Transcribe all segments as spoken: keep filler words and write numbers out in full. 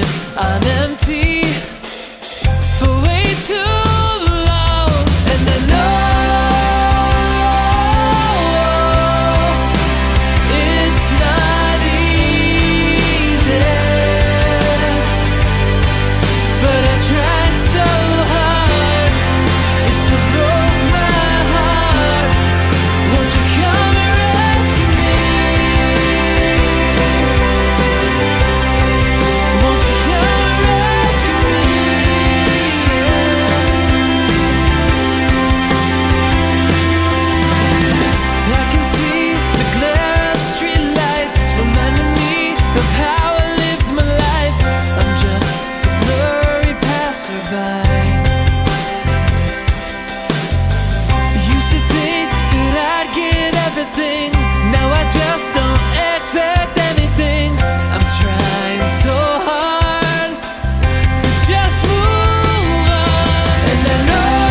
on empty for way too long. And I know it's not easy, but I tried so hard. It still broke my heart. Won't you come and rescue me? Won't you come and rescue me? I can see the glare of streetlights reminding me of how I lived my life. I'm just a blurry passerby. Used to think that I'd get everything. Now I just don't expect anything. I'm trying so hard to just move on. And I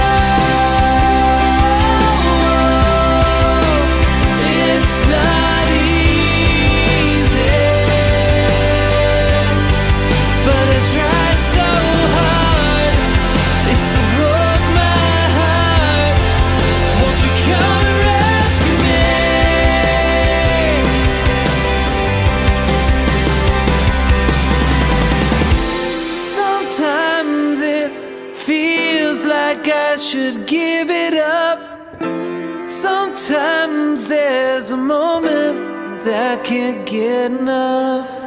know it's not easy, but I tried so hard. It still broke my heart. Won't you come and rescue me? Sometimes it feels like I should give it up. Sometimes there's a moment that I can't get enough.